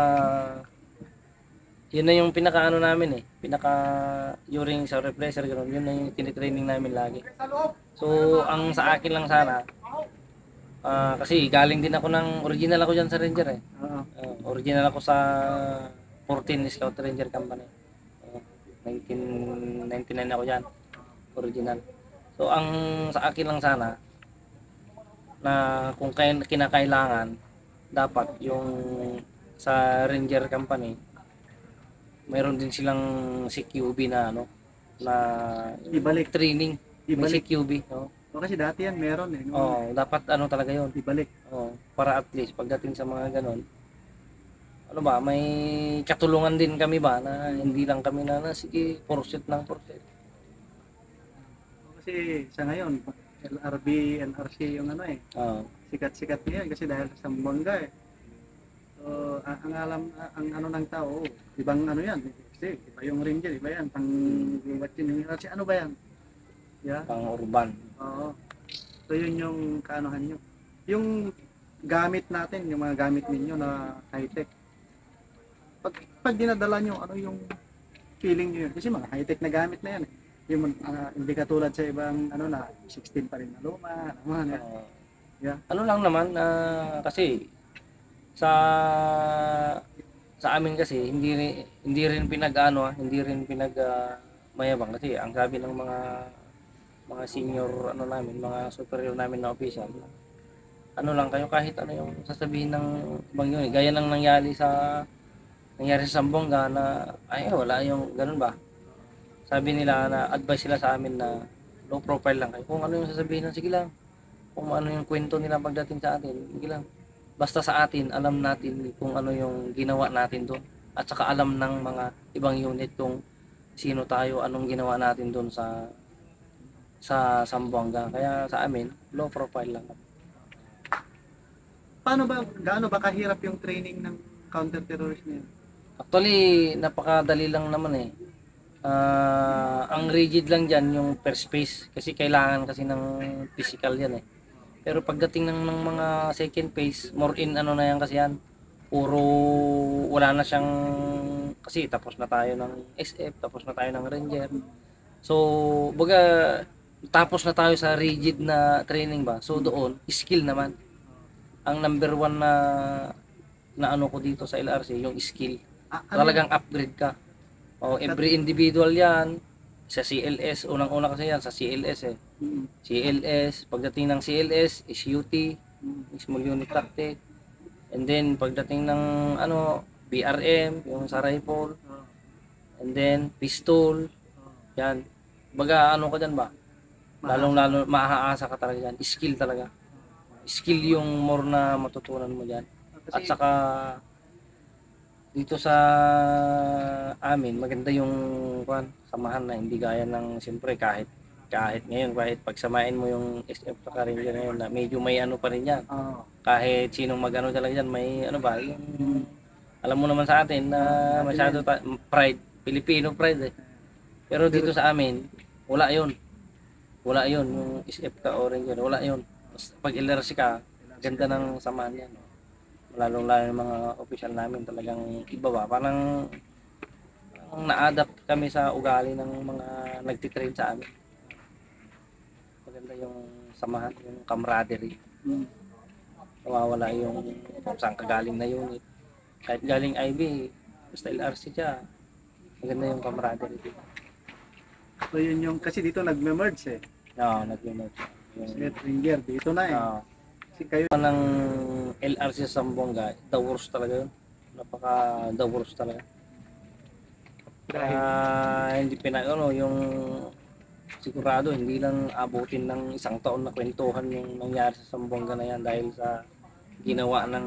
yun na yung pinaka-ano namin eh, pinaka during sa refresher gano'n, yun na yung tinitraining namin lagi. So, ang sa akin lang sana, ah, kasi galing din ako ng original ako dyan sa Ranger eh. Oo. Uh, original ako sa fourteen Scout Ranger Company. Uh, nineteen ninety-nine ako dyan. Original. So ang sa akin lang sana na kung kaya kinakailangan dapat yung sa Ranger Company mayroon din silang C Q B na ano na Ibalik. training. May Ibalik. C Q B. Oh. O kasi dati yan meron eh. Oh, dapat ano talaga 'yon. Ibalik. Oh, para at least pagdating sa mga ganon ano ba, may katulungan din kami ba na hindi lang kami na, na sige, pursuit lang pursuit. Kasi sa ngayon, L R B, L R C yung ano eh, Oo. sikat-sikat ngayon kasi dahil sa Zamboanga eh. So, ang, ang alam, ang ano ng tao, ibang ano yan, kasi iba yung ranger, iba yan, pang liwat yun, yung L R C, ano ba yan? Yeah? Pang urban. Oo. So yun yung kaanohan nyo. Yung gamit natin, yung mga gamit ninyo na high-tech. Pag, pag dinadala nyo, ano yung feeling nyo yun? Kasi mga high-tech na gamit na yan eh. Yung, uh, hindi katulad sa ibang ano na, sixteen pa rin na luma. Ano, ano, Oo. yeah. Ano lang naman, ah, kasi sa sa amin kasi hindi rin hindi rin pinag-ano, ah, hindi rin pinag ah, mayabang kasi ang sabi ng mga mga senior ano namin, mga superior namin na official. Ano lang kayo kahit ano yung sasabihin ng ibang yun, eh. Gaya ng nangyari sa nangyari sa Zamboanga na ay wala yung ganun ba. Sabi nila na advice sila sa amin na low profile lang kayo. Kung ano yung sasabihin ng sige lang. Kung ano yung kwento nila pagdating sa atin, sige lang. Basta sa atin, alam natin kung ano yung ginawa natin doon. At saka alam ng mga ibang unit kung sino tayo, anong ginawa natin doon sa sa Zamboanga. Kaya sa amin, low profile lang. Paano ba, gaano ba kahirap yung training ng counter-terrorist na yun? Actually, napakadali lang naman eh. Ah, ang rigid lang diyan yung first phase kasi kailangan kasi ng physical yan eh. Pero pagdating ng, ng mga second phase, more in ano na yan kasi yan. Puro wala na siyang kasi tapos na tayo ng S F, tapos na tayo ng Ranger. So, baga tapos na tayo sa rigid na training ba. So doon, skill naman. Ang number one na na ano ko dito sa L R C, yung skill. Ah, ano Talagang upgrade ka. O, every individual yan, sa C L S, unang-una kasi yan, sa C L S eh. Mm. C L S, pagdating ng C L S, is U T, Mm. Small Unit Tactic. And then, pagdating ng ano, B R M, yung sa rifle. Oh. And then, pistol. Oh. Yan. Baga, ano ka dyan ba? Lalong-lalo, maaasa ka talaga dyan. Skill talaga. Skill yung more na matutunan mo dyan. At Kasi, saka, dito sa amin maganda yung kwan, samahan na hindi gaya ng siyempre kahit kahit ngayon kahit pagsamain mo yung S F sa Ranger ngayon na medyo may ano pa rin yan. oh. Kahit sinong magano talaga diyan may ano ba yung alam mo naman sa atin na masyado ta- pride, Filipino pride eh. Pero dito sa amin wala yon. Wala yon yung S F ka o Ranger, wala yon. Pag L R C ka, ganda ng samahan yan. Lalong lalo yung mga official namin talagang iba ba, parang na-adapt kami sa ugali ng mga nagtitrain sa amin. Maganda yung samahan, yung camaraderie. Mm. Nawawala yung kung saan ka galing na unit. Kahit galing I B, basta L R C siya, maganda yung camaraderie. So yun yung, kasi dito nagme-merge eh. Oo, nag-unit. Yung, Light Ranger, dito na eh. oo. Kasi kayo, ng L R C sa Zamboanga, the worst talaga yun. Napaka the worst talaga. dahil, Ah, hindi pinag ano yung sigurado hindi lang abutin ng isang taon na kwentuhan yung nangyari sa Zamboanga na yan dahil sa ginawa ng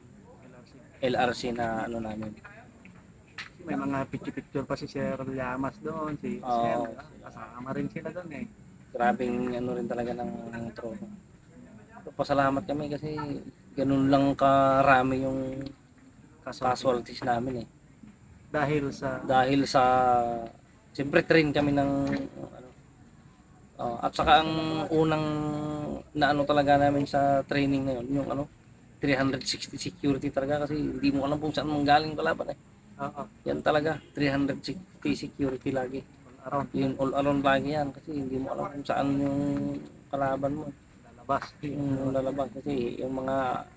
L R C na ano namin. may mga picture-picture pa si Sir Llamas doon, si Oo. Sir, kasama rin sila doon eh. Grabing ano rin talaga ng, ng tropa. So, pasalamat kami kasi ganun lang karami yung casualties namin eh. Dahil sa, Dahil sa siyempre train kami ng ano, oh, at saka ang unang na ano talaga namin sa training na yun yung ano three sixty security talaga kasi hindi mo alam kung saan manggaling kalaban eh. oo, Yan talaga three sixty security lagi. around, Yun all around lagi yan kasi hindi mo alam kung saan yung kalaban mo. lalabas. Yung lalabas kasi yung mga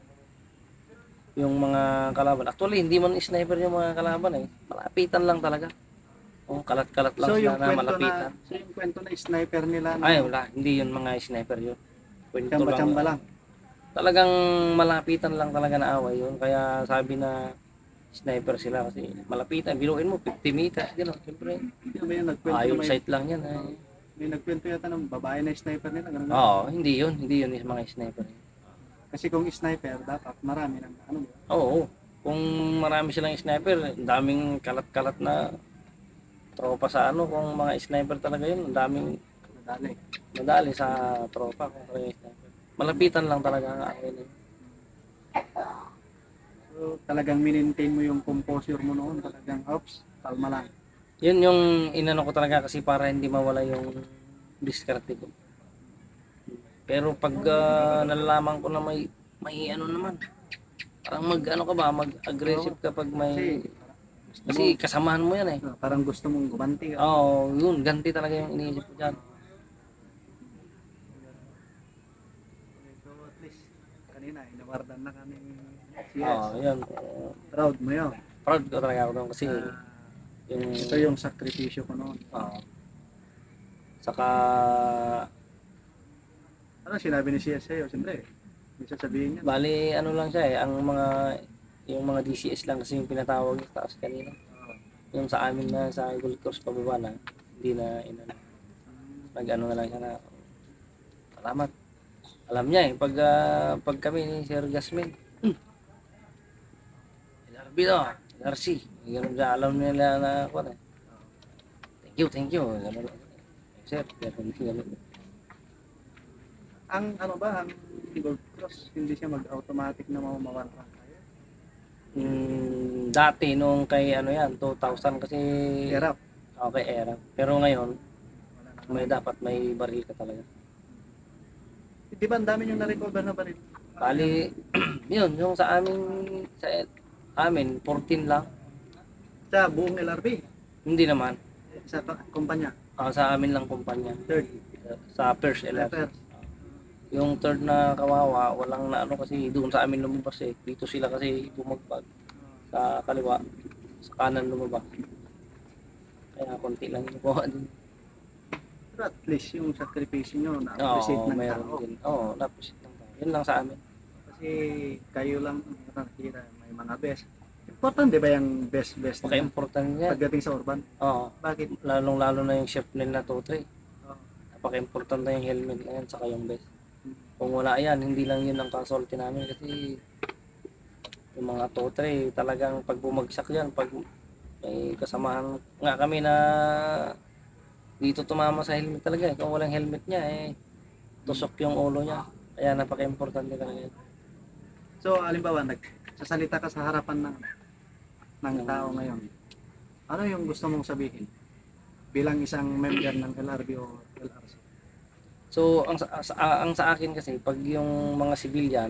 yung mga kalaban. Actually hindi man sniper yung mga kalaban eh. Malapitan lang talaga. Oh, kalat-kalat lang So sila yung na kwento malapitan. na, so yung kwento na sniper nila, na Ay, wala. Hindi yun mga sniper yun. Kwento chamba-chamba lang. lang. Talagang malapitan lang talaga na away yun. Kaya sabi na sniper sila kasi malapitan. Biruin mo, fifty meters. Gano'n. Siyempre, Sino ba yung nagkwento ayun na may, sight lang yan. Eh. may nagkwento yata ng babae na sniper nila, ganun ba? Oo, hindi yun. Hindi yun yung mga sniper. Kasi kung sniper, dapat marami ng ano, Oo. kung marami silang sniper, ang daming kalat-kalat na tropa sa ano. Kung mga sniper talaga yun, ang daming Madali. nadali sa tropa kung talaga yung sniper. Malapitan lang talaga ang akin eh. So, talagang minintain mo yung composure mo noon, talagang ops, kalma lang. Yun yung inano ko talaga kasi para hindi mawala yung diskarte ko. Pero pag ah, nalalaman ko na may may ano naman, parang mag ano ka ba, mag-aggressive ka pag Kasi, may gusto kasi mo, kasamahan mo yan eh. ah, parang gusto mong gumanti ka. Oo, yun, ganti talaga yung iniisip ko dyan. So, at least, kanina, inawardan na kami C S. Oo, yun. Uh, Proud mo yun. proud ko talaga ako doon kasi Ah, yung ito yung sakripisyo ko noon. oo. Saka Ano sinabi ni C S sa'yo? Siyempre, hindi sasabihin niya. bali ano lang siya eh, ang mga yung mga D C S lang kasi yung pinatawag sa taas kanina. Yung sa amin na sa Gold Course pababa na, hindi na inano. Nag-ano na lang siya na salamat. Alam niya eh, pag, ah, pag kami ni Sir Gasmin, hmm, L R B to, L R C, ganun siya, alam nila na ako na. Thank you, thank you. Ganun. Sir, ganun, ganun. Ang ano ba, ang Gold Cross, hindi siya mag-automatic na mamawan rank kayo? Mm, dati nung kay ano yan, two thousand kasi Erap. okay era. Pero ngayon, Wala na. may dapat may baril ka talaga. Di ba ang dami yung na-recover na ba rin? Bali, yun, yung sa amin, sa amin, fourteen lang. Sa buong L R B, Hindi naman. sa ka- kumpanya, Ah, sa amin lang kumpanya. third. Sa first L R C. First. Yung third na kawawa, walang na ano kasi doon sa amin lumabas eh. Dito sila kasi bumagbag. Sa kaliwa, sa kanan lumabas. Kaya konti lang yung kuha din. Pero at least yung sakripisyo nyo, Oo, na-appreciate ng mayroon tao. din. Oo, napos lang tayo. Yun lang sa amin. Kasi kayo lang ang nakakita, may mga best. Importante ba yung best-best na Napaka-important yan. pagdating sa urban? Oo, Bakit? lalong-lalo na yung chef nila na two three. Oh, Napaka-important na yung helmet na yan, saka yung vest. Kung wala yan, hindi lang yun ang casualty namin kasi yung mga two three talagang pag bumagsak yan, pag may kasamahan nga kami na dito tumama sa helmet talaga eh. Kung walang helmet niya eh, tusok yung ulo niya. Kaya napaka-importante talaga yan. So, alimbawa, nagsasalita ka sa harapan ng ng tao ngayon. Ano yung gusto mong sabihin bilang isang member ng L R B o L R C? So, ang sa, sa- ang sa akin kasi, pag yung mga civilian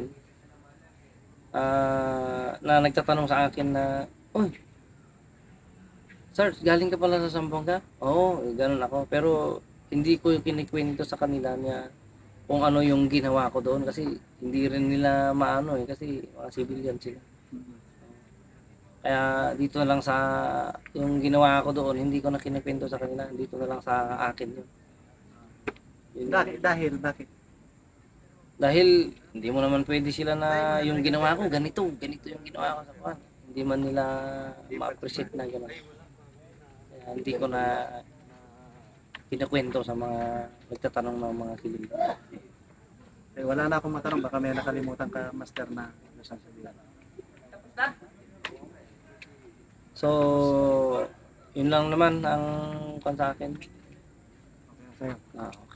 ah, na nagtatanong sa akin na, "Uy, sir, galing ka pala sa Zamboanga?" Oo, eh, ganun ako. Pero hindi ko kinikwento sa kanila niya kung ano yung ginawa ko doon kasi hindi rin nila maano eh kasi mga civilian sila. Kaya dito na lang sa yung ginawa ko doon, hindi ko na kinikwento sa kanila, dito na lang sa akin yun. Yun. Dahil, dahil, bakit? Dahil hindi mo naman pwede sila na yung ginawa ko ganito, ganito yung ginawa ko sa kuwan. Hindi man nila ma-appreciate na gano'n. Kaya hindi ko na kinakwento sa mga nagtatanong ng mga civilian. Eh, wala na akong matanong, baka may nakalimutan ka, master, na gusto sabihin. So, yun lang naman ang kwan sa akin. Okay, sa'yo. Ah, okay.